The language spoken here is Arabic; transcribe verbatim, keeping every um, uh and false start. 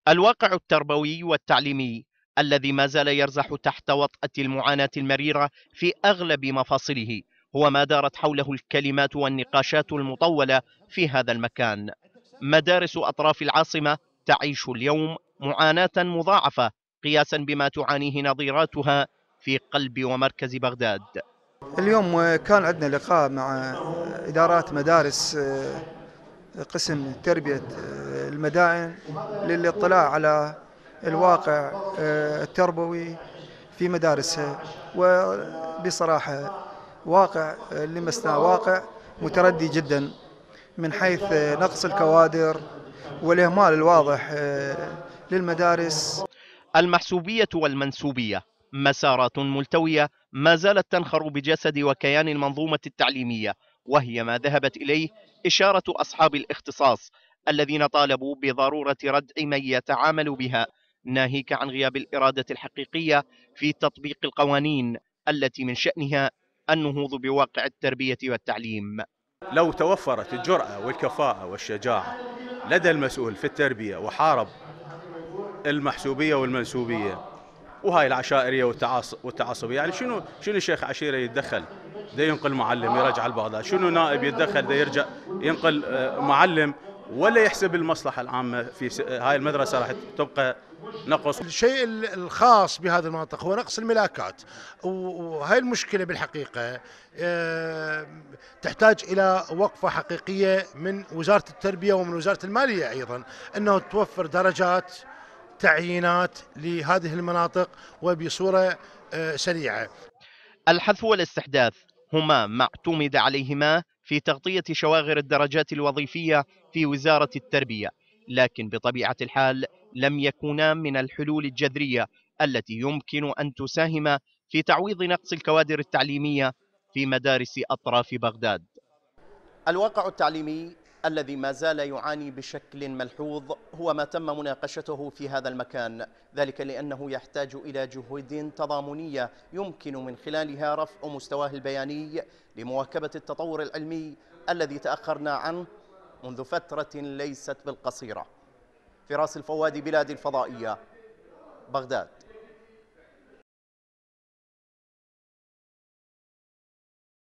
الواقع التربوي والتعليمي الذي ما زال يرزح تحت وطأة المعاناة المريرة في أغلب مفاصله هو ما دارت حوله الكلمات والنقاشات المطولة في هذا المكان. مدارس أطراف العاصمة تعيش اليوم معاناة مضاعفة قياسا بما تعانيه نظيراتها في قلب ومركز بغداد. اليوم كان عندنا لقاء مع إدارات مدارس قسم تربية المدائن للاطلاع على الواقع التربوي في مدارسها. وبصراحة واقع لمسنا واقع متردي جدا من حيث نقص الكوادر والإهمال الواضح للمدارس. المحسوبية والمنسوبية مسارات ملتوية ما زالت تنخر بجسد وكيان المنظومة التعليمية، وهي ما ذهبت إليه إشارة أصحاب الاختصاص الذين طالبوا بضرورة ردع من يتعامل بها، ناهيك عن غياب الإرادة الحقيقية في تطبيق القوانين التي من شأنها النهوض بواقع التربية والتعليم. لو توفرت الجرأة والكفاءة والشجاعة لدى المسؤول في التربية وحارب المحسوبية والمنسوبية وهاي العشائرية والتعصبية، يعني شنو شنو شيخ عشيرة يتدخل ده ينقل معلم يرجع البغداد؟ شنو نائب يتدخل ده يرجع ينقل معلم؟ ولا يحسب المصلحة العامة في هاي المدرسة راح تبقى نقص. الشيء الخاص بهذه المناطق هو نقص الملاكات، وهي المشكلة بالحقيقة تحتاج إلى وقفة حقيقية من وزارة التربية ومن وزارة المالية أيضا، أنه توفر درجات تعيينات لهذه المناطق وبصورة سريعة. الحث والاستحداث هما ما اعتمد عليهما في تغطية شواغر الدرجات الوظيفية في وزارة التربية، لكن بطبيعة الحال لم يكونا من الحلول الجذرية التي يمكن أن تساهم في تعويض نقص الكوادر التعليمية في مدارس أطراف بغداد. الواقع التعليمي الذي ما زال يعاني بشكل ملحوظ هو ما تم مناقشته في هذا المكان، ذلك لأنه يحتاج إلى جهود تضامنية يمكن من خلالها رفع مستواه البياني لمواكبة التطور العلمي الذي تأخرنا عنه منذ فترة ليست بالقصيرة. فراس الفوادي، بلاد الفضائية، بغداد.